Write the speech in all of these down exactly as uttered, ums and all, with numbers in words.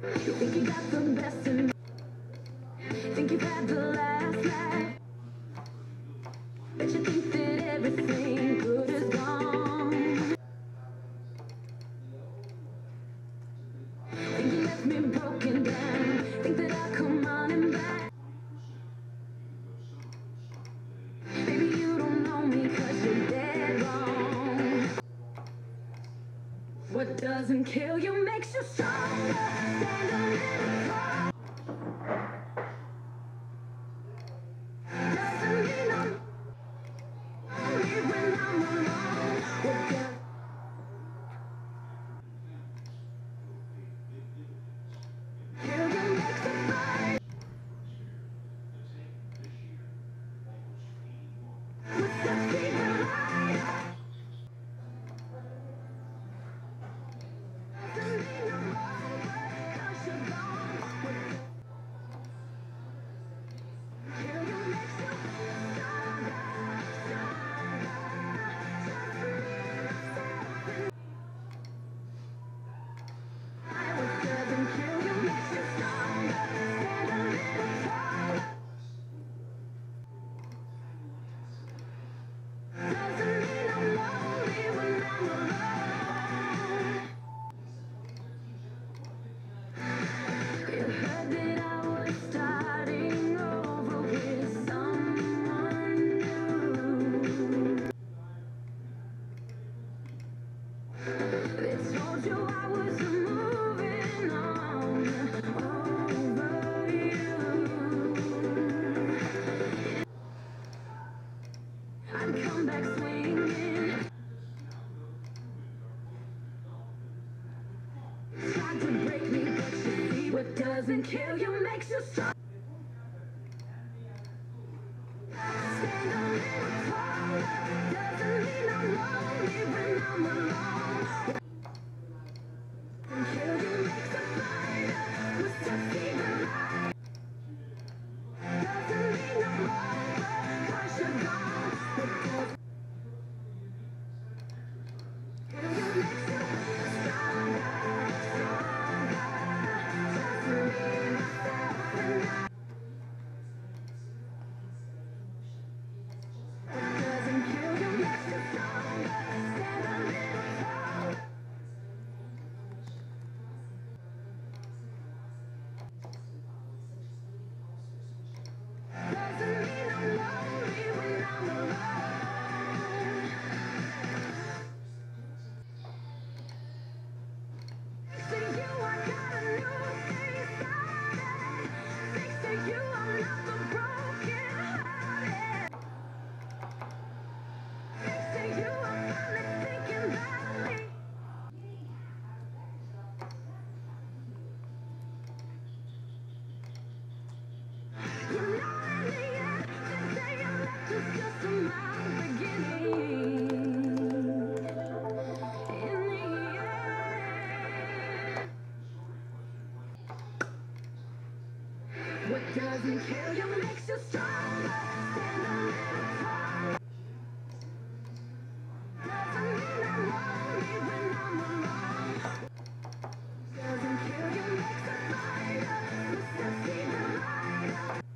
You think you got the best of me, think you've had the last laugh, but you think that everything good is gone. Think you left me broken down, think that I'll come running back. Baby, you don't know me 'cause you're dead wrong. What doesn't kill you makes you stronger. Stand a little tall. Doesn't mean I'm lonely when I'm alone. What does kill you makes it burn. What's the secret light? Doesn't mean I'm over 'cause you're gone. What kill you makes you stronger, stronger. Just me, myself, and I. What doesn't kill you makes you stronger. Stand a little taller. Doesn't mean I'm lonely when I'm alone. You heard that I was starting over with someone new. They told you I was moving on over you. I'd come back swinging. Tried to break me, but you see what doesn't kill you makes you strong. Stand a little taller. Doesn't mean I'm lonely when I'm alone. What doesn't kill you makes a fighter. What's the secret light? Doesn't mean I'm over 'cause you're gone. What doesn't kill you makes you stronger, stronger. Just me, myself, and I. What doesn't kill you makes you stronger. Stand a little taller. Doesn't mean I'm lonely when I'm alone. Thanks to you, I got a new thing started. Thanks to you, I'm not the broken hearted. Thanks to you, I'm finally thinking about me. You know in the end, today you left us just a mild beginning. In the end, what doesn't kill you makes you stronger. Stand a little taller. Doesn't mean I'm lonely when I'm alone. Doesn't kill you makes a fighter. What's the secret light?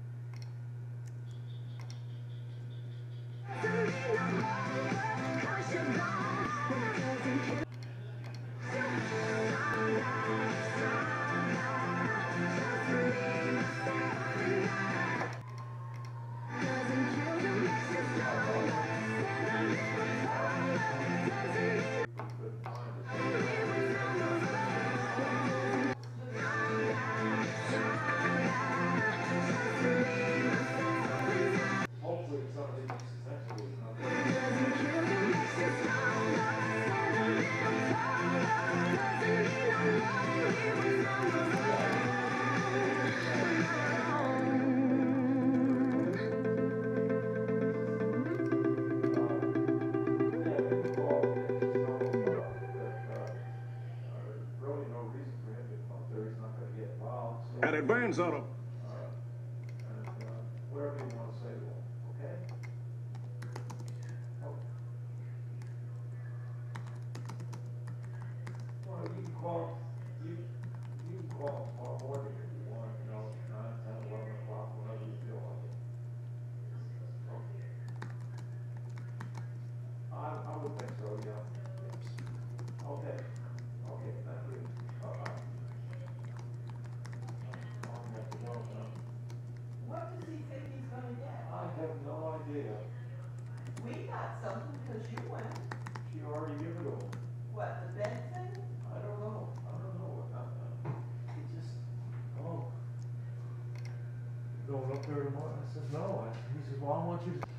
Doesn't mean I'm over 'cause you're gone. What doesn't kill you stronger, stronger. Just me, myself, and I. Doesn't kill you makes you stronger. Stand a little taller. Doesn't mean I'm lonely when I'm alone. Stronger, stronger. Just me, myself, and I. Hopefully something successful is not What doesn't kill you makes you stronger. Stand a little taller. Doesn't mean I'm lonely when I'm alone. When I'm alone. really no reason for him to come there. He's not going to get involved. So, And it burns on him. uh, and, uh, whatever you want to say to him, okay? Oh. Well, you can call, you, you can call Well, or morning if you want, you know, nine, ten, eleven o'clock, whenever you feel like it. Okay. I, I would think so, yeah. Okay, okay, thank you. Uh, I'll have to go now. What does he think he's gonna get? I have no idea. We got something because you went. She already gave it to him. What, the bed thing? I don't know, I don't know what happened. He just, oh. Going up there tomorrow, I said, no, I- he says, well, I want you to